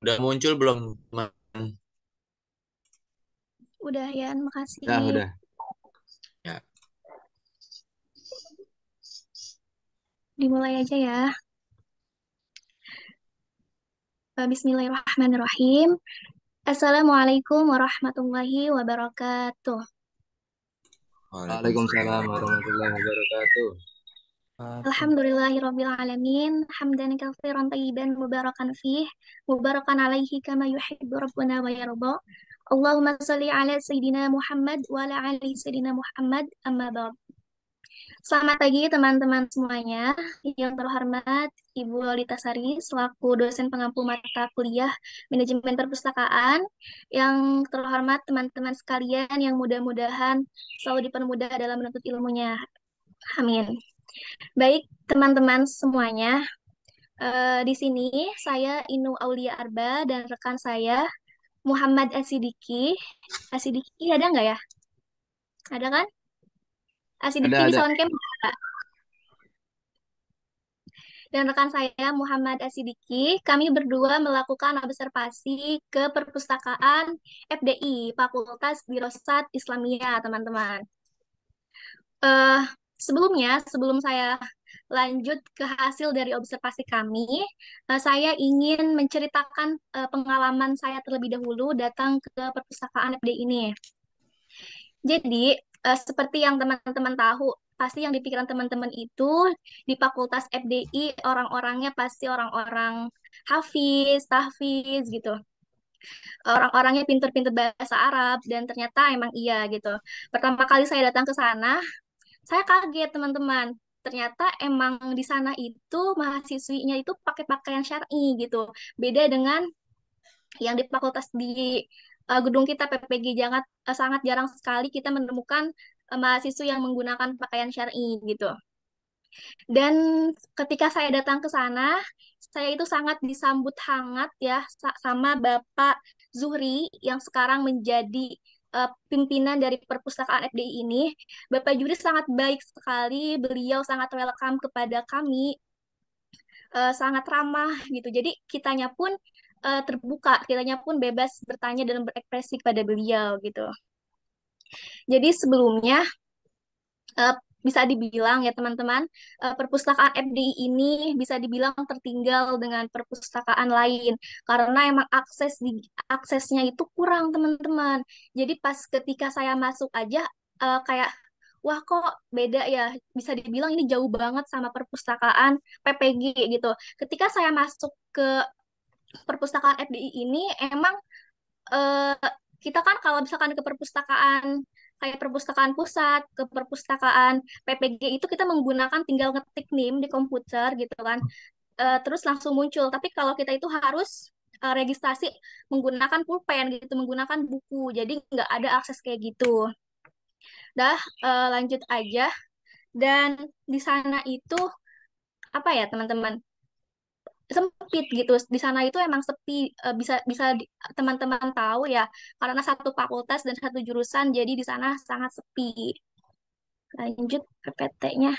Udah muncul belum, teman? Udah ya, makasih. Udah. Ya. Dimulai aja ya. Bismillahirrahmanirrahim. Assalamualaikum warahmatullahi wabarakatuh. Waalaikumsalam. Waalaikumsalam warahmatullahi wabarakatuh. Alhamdulillahirrabbilalamin. Hamdan katsiran tayyiban mubarakan fih. Mubarakan alaihi kama yuhibbu rabbuna wa yarda. Allahumma salli ala Sayyidina Muhammad wa ala ali Sayyidina Muhammad amma ba'd. Selamat pagi teman-teman semuanya. Yang terhormat Ibu Lolita Sari selaku dosen pengampu mata kuliah Manajemen Perpustakaan. Yang terhormat teman-teman sekalian yang mudah-mudahan selalu dipermudah dalam menuntut ilmunya. Amin. Baik, teman-teman semuanya. Di sini saya Inu Aulia Arba dan rekan saya Muhammad Asidiki. Asidiki ada nggak ya? Ada kan? Asidiki Ada, bisa ada. on cam nggak? Dan rekan saya Muhammad Asidiki, kami berdua melakukan observasi ke perpustakaan FDI, Fakultas Dirosat Islamiyah, teman-teman. Eh, sebelum saya lanjut ke hasil dari observasi kami, saya ingin menceritakan pengalaman saya terlebih dahulu datang ke perpustakaan FDI ini. Jadi, seperti yang teman-teman tahu, pasti yang di pikiran teman-teman itu di Fakultas FDI orang-orangnya pasti orang-orang hafiz, tahfiz gitu. Orang-orangnya pinter-pinter bahasa Arab dan ternyata emang iya gitu. Pertama kali saya datang ke sana, saya kaget teman-teman. Ternyata emang di sana itu mahasiswinya itu pakai pakaian syar'i gitu. Beda dengan yang di fakultas di gedung kita PPG sangat jarang sekali kita menemukan mahasiswa yang menggunakan pakaian syar'i gitu. Dan ketika saya datang ke sana, saya itu sangat disambut hangat ya sama Bapak Zuhri yang sekarang menjadi pimpinan dari perpustakaan FDI ini. Bapak Zuhri sangat baik sekali, beliau sangat welcome kepada kami, sangat ramah gitu. Jadi kitanya pun terbuka, kitanya pun bebas bertanya dan berekspresi kepada beliau gitu. Jadi sebelumnya eh, bisa dibilang ya teman-teman, perpustakaan FDI ini bisa dibilang tertinggal dengan perpustakaan lain karena emang aksesnya itu kurang teman-teman. Jadi pas ketika saya masuk aja kayak wah kok beda ya, bisa dibilang ini jauh banget sama perpustakaan PPG gitu. Ketika saya masuk ke perpustakaan FDI ini emang eh, kita kan kalau misalkan ke perpustakaan kayak perpustakaan pusat, ke perpustakaan PPG itu kita menggunakan tinggal ngetik NIM di komputer gitu kan, terus langsung muncul. Tapi kalau kita itu harus registrasi menggunakan pulpen gitu, menggunakan buku. Jadi nggak ada akses kayak gitu. Dah, lanjut aja. Dan di sana itu apa ya teman-teman? Sempit gitu. Di sana itu emang sepi. Bisa bisa teman-teman tahu ya, karena satu fakultas dan satu jurusan, jadi di sana sangat sepi. Lanjut PPT-nya.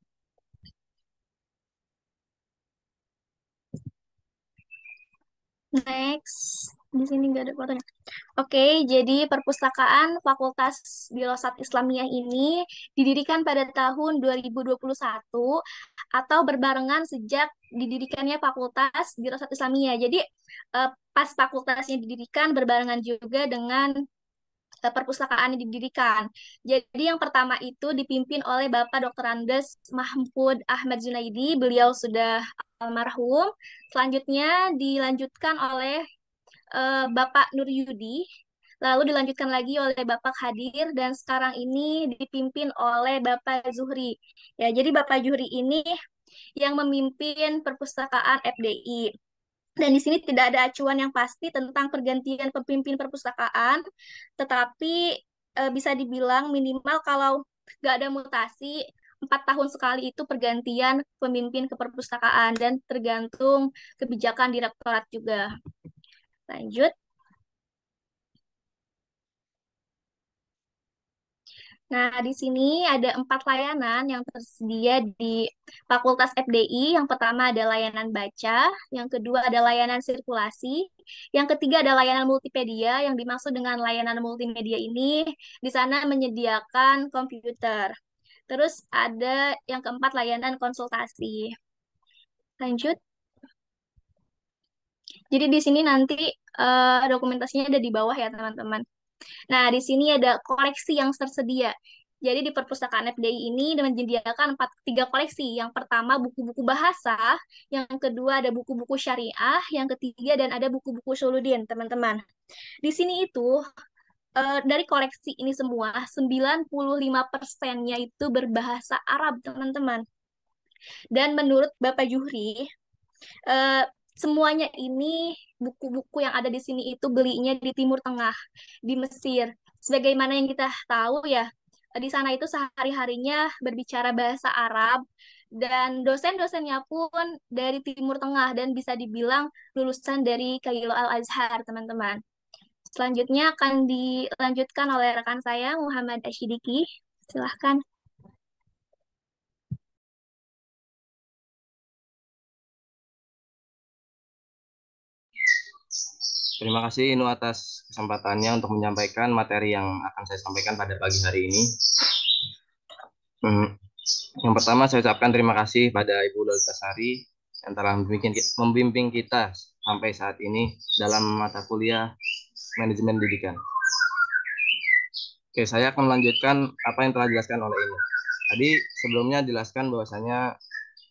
Next. Di sini nggak ada fotonya. Oke, jadi perpustakaan Fakultas Dirosat Islamiyah ini didirikan pada tahun 2021 atau berbarengan sejak didirikannya Fakultas Dirosat Islamiyah. Jadi pas fakultasnya didirikan berbarengan juga dengan perpustakaan yang didirikan. Jadi yang pertama itu dipimpin oleh Bapak Dr. Andes Mahfud Ahmad Zunaidi, beliau sudah almarhum. Selanjutnya dilanjutkan oleh Bapak Nur Yudi, lalu dilanjutkan lagi oleh Bapak Hadir, dan sekarang ini dipimpin oleh Bapak Zuhri. Ya, jadi Bapak Zuhri ini yang memimpin perpustakaan FDI. Dan di sini tidak ada acuan yang pasti tentang pergantian pemimpin perpustakaan, tetapi bisa dibilang minimal kalau nggak ada mutasi, 4 tahun sekali itu pergantian pemimpin ke perpustakaan dan tergantung kebijakan direktorat juga. Lanjut. Nah, di sini ada 4 layanan yang tersedia di Fakultas FDI. Yang pertama ada layanan baca, yang kedua ada layanan sirkulasi, yang ketiga ada layanan multimedia. Yang dimaksud dengan layanan multimedia ini, di sana menyediakan komputer. Terus ada yang keempat layanan konsultasi. Lanjut. Jadi di sini nanti dokumentasinya ada di bawah ya teman-teman. Nah, di sini ada koleksi yang tersedia. Jadi di perpustakaan FDI ini menyediakan 3 koleksi. Yang pertama buku-buku bahasa, yang kedua ada buku-buku syariah, yang ketiga dan ada buku-buku Suluddin, teman-teman. Di sini itu dari koleksi ini semua 95%-nya itu berbahasa Arab, teman-teman. Dan menurut Bapak Juhri, eh, semuanya ini buku-buku yang ada di sini itu belinya di Timur Tengah, di Mesir. Sebagaimana yang kita tahu ya, di sana itu sehari-harinya berbicara bahasa Arab dan dosen-dosennya pun dari Timur Tengah dan bisa dibilang lulusan dari Kairo Al-Azhar, teman-teman. Selanjutnya akan dilanjutkan oleh rekan saya Muhammad Asyidiki. Silahkan. Terima kasih Inu atas kesempatannya untuk menyampaikan materi yang akan saya sampaikan pada pagi hari ini. Yang pertama saya ucapkan terima kasih pada Ibu Lolitasari yang telah membimbing kita sampai saat ini dalam mata kuliah manajemen pendidikan. Oke, saya akan melanjutkan apa yang telah dijelaskan oleh Inu. Tadi sebelumnya dijelaskan bahwasanya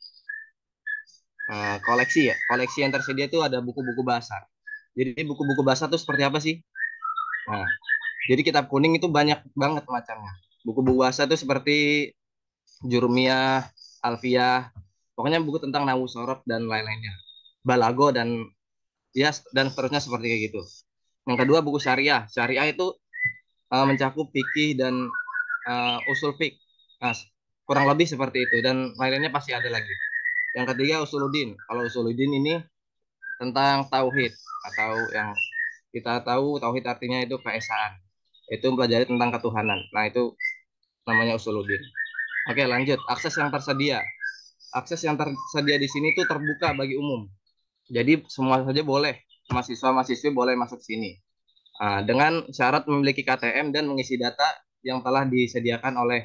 koleksi yang tersedia itu ada buku-buku bahasa. Jadi buku-buku bahasa itu seperti apa sih? Nah, jadi kitab kuning itu banyak banget macamnya. Buku-buku bahasa itu seperti Jurumiyah, Alfiyah, pokoknya buku tentang Nahwu Shorof dan lain-lainnya. Balago dan ya dan seterusnya seperti kayak gitu. Yang kedua buku syariah. Syariah itu mencakup fikih dan usul fik. Nah, kurang lebih seperti itu dan lain-lainnya pasti ada lagi. Yang ketiga usuluddin. Kalau usuluddin ini tentang tauhid atau yang kita tahu tauhid artinya itu keesaan. Itu mempelajari tentang ketuhanan. Nah, itu namanya usuluddin. Oke, lanjut. Akses yang tersedia. Akses yang tersedia di sini itu terbuka bagi umum. Jadi semua saja boleh. Mahasiswa-mahasiswi boleh masuk sini. Dengan syarat memiliki KTM dan mengisi data yang telah disediakan oleh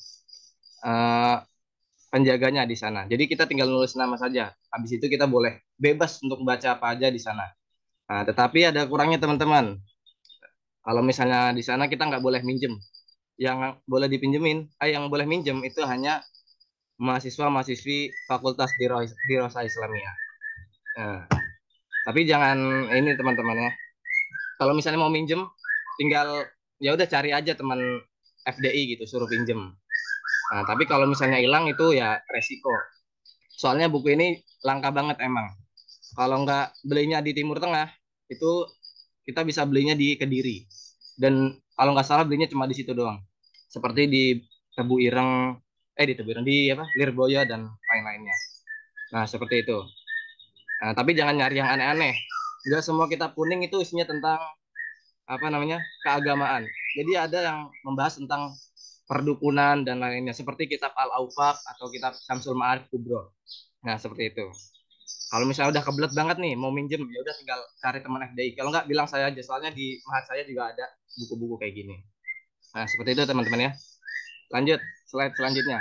penjaganya di sana. Jadi kita tinggal nulis nama saja. Habis itu kita boleh bebas untuk baca apa aja di sana. Nah, tetapi ada kurangnya teman-teman. Kalau misalnya di sana kita nggak boleh minjem. Yang boleh dipinjemin, yang boleh minjem itu hanya mahasiswa-mahasiswi Fakultas Dirosah Islamiyah. Nah, tapi jangan ini teman-teman ya. Kalau misalnya mau minjem, tinggal ya udah cari aja teman FDI gitu, suruh pinjem. Nah, tapi kalau misalnya hilang itu ya resiko. Soalnya buku ini langka banget emang. Kalau nggak belinya di Timur Tengah, itu kita bisa belinya di Kediri. Dan kalau nggak salah belinya cuma di situ doang. Seperti di Tebu Ireng, di Tebu Ireng, di apa, Lirboyo dan lain-lainnya. Nah, seperti itu. Nah, tapi jangan nyari yang aneh-aneh. Enggak semua kitab kuning itu isinya tentang apa namanya keagamaan. Jadi ada yang membahas tentang perdukunan dan lainnya seperti kitab Al-Aufaq atau kitab Syamsul Ma'arif Kubro. Nah, seperti itu. Kalau misalnya udah kebelet banget nih mau minjem, ya udah tinggal cari teman FDI. Kalau nggak bilang saya aja, soalnya di mahat saya juga ada buku-buku kayak gini. Nah, seperti itu teman-teman ya. Lanjut, slide selanjutnya.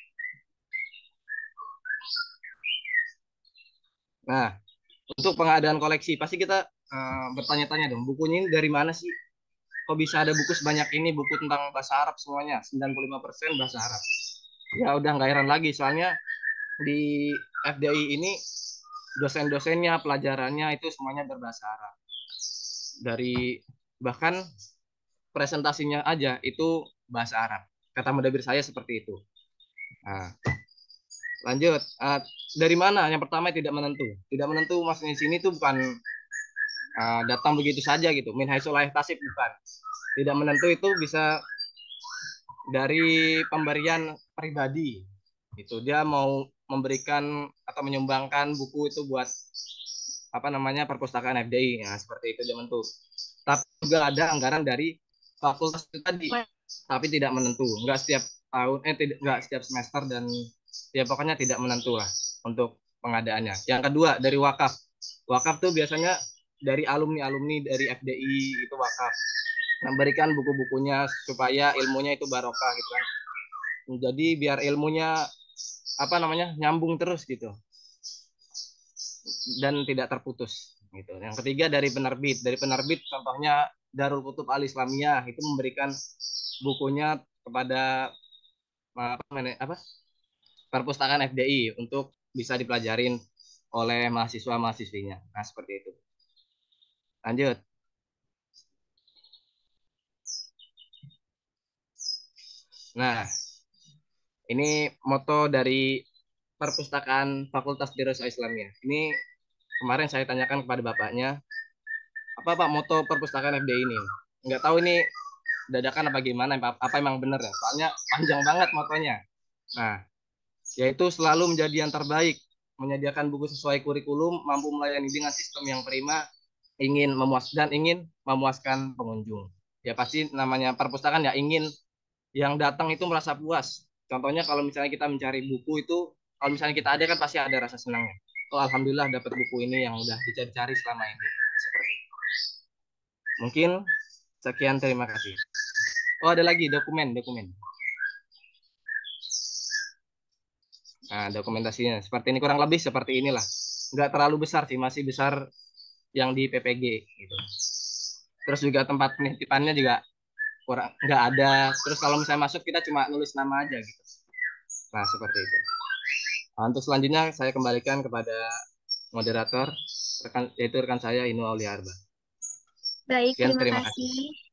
Nah, untuk pengadaan koleksi, pasti kita bertanya-tanya dong, bukunya ini dari mana sih? Kok bisa ada buku sebanyak ini, buku tentang bahasa Arab semuanya, 95% bahasa Arab. Ya udah nggak heran lagi, soalnya di FDI ini dosen-dosennya, pelajarannya itu semuanya berbahasa Arab. Dari bahkan presentasinya aja itu bahasa Arab. Kata mudabir saya seperti itu. Nah, lanjut. Dari mana? Yang pertama tidak menentu. Tidak menentu maksudnya di sini tuh bukan datang begitu saja gitu. Min haitsu la yahtasib bukan. Tidak menentu itu bisa dari pemberian pribadi. Itu dia mau memberikan atau menyumbangkan buku itu buat apa namanya perpustakaan FDI. Nah, seperti itu dia menentu. Tapi juga ada anggaran dari fakultas itu tadi. tapi tidak menentu. Enggak setiap tahun, enggak setiap semester dan ya pokoknya tidak menentu lah untuk pengadaannya. Yang kedua dari wakaf. Wakaf tuh biasanya dari alumni-alumni dari FDI itu wakaf. Memberikan buku-bukunya supaya ilmunya itu barokah gitu kan. Jadi biar ilmunya apa namanya nyambung terus gitu dan tidak terputus gitu. Yang ketiga dari penerbit. Dari penerbit contohnya Darul Kutub Al Islamiyah itu memberikan bukunya kepada apa perpustakaan FDI untuk bisa dipelajarin oleh mahasiswa-mahasiswinya. Nah, seperti itu. Lanjut. Nah, ini moto dari perpustakaan Fakultas Dirasa Islamiyah. Ini kemarin saya tanyakan kepada bapaknya, apa Pak moto perpustakaan FDI ini? Nggak tahu ini dadakan apa gimana, apa emang bener ya? Soalnya panjang banget motonya. Nah, yaitu selalu menjadi yang terbaik, menyediakan buku sesuai kurikulum, mampu melayani dengan sistem yang prima, ingin memuaskan pengunjung. Ya pasti namanya perpustakaan ya ingin yang datang itu merasa puas. Contohnya kalau misalnya kita mencari buku itu, kalau misalnya kita ada kan pasti ada rasa senangnya. Oh alhamdulillah dapat buku ini yang udah dicari-cari selama ini. Seperti itu. Mungkin sekian, terima kasih. Oh ada lagi dokumen. Nah dokumentasinya seperti ini, kurang lebih seperti inilah. Nggak terlalu besar sih, masih besar yang di PPG gitu. Terus juga tempat penitipannya juga kurang nggak ada. Terus kalau misalnya masuk kita cuma nulis nama aja gitu. Nah seperti itu. Nah, untuk selanjutnya saya kembalikan kepada moderator yaitu rekan saya Inu Aulia Arba. Baik, Sekian, terima terima kasih. kasih.